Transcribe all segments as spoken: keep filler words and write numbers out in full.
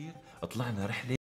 الأخير طلعنا رحلة.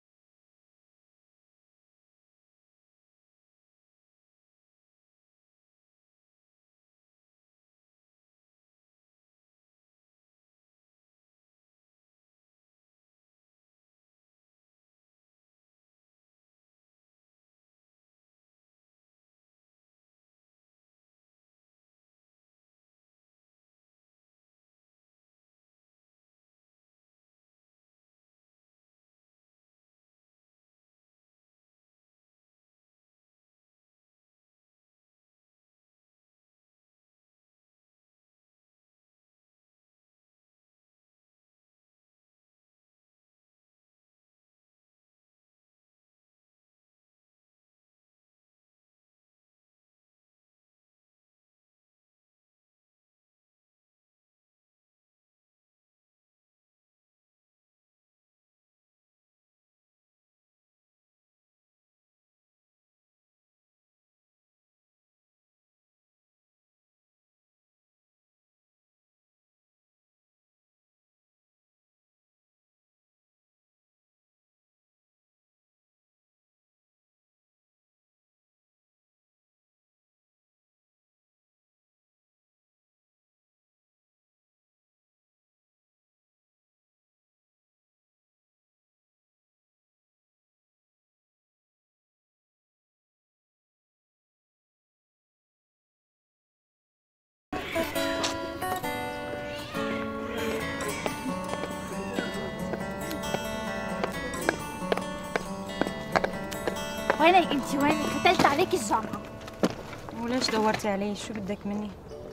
وينك انت؟ وينك؟ فتلت عليك الجامعة. وليش دورتي علي؟ شو بدك مني؟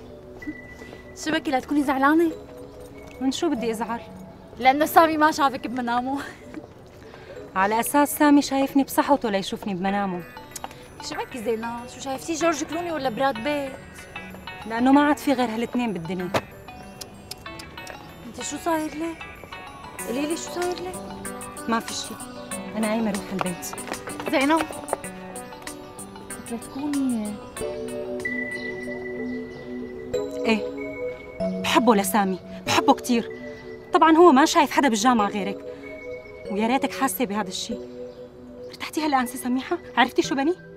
شو بكي لا تكوني زعلانة؟ من شو بدي ازعل؟ لأنه سامي ما شافك بمنامه. على اساس سامي شايفني بصحته ليشوفني بمنامه. شو بكي زينة؟ شو شايفتي جورج كلوني ولا براد بيت؟ لانه ما عاد في غير هالاثنين بالدنيا. انت شو صاير لك؟ قولي لي شو صاير لك؟ ما في شيء، انا قايمه اروح البيت. زينب بدك تكوني ايه بحبه لسامي، بحبه كثير. طبعا هو ما شايف حدا بالجامعه غيرك، ويا ريتك حاسه بهذا الشيء. ارتحتي هلا انسه سميحه؟ عرفتي شو بني؟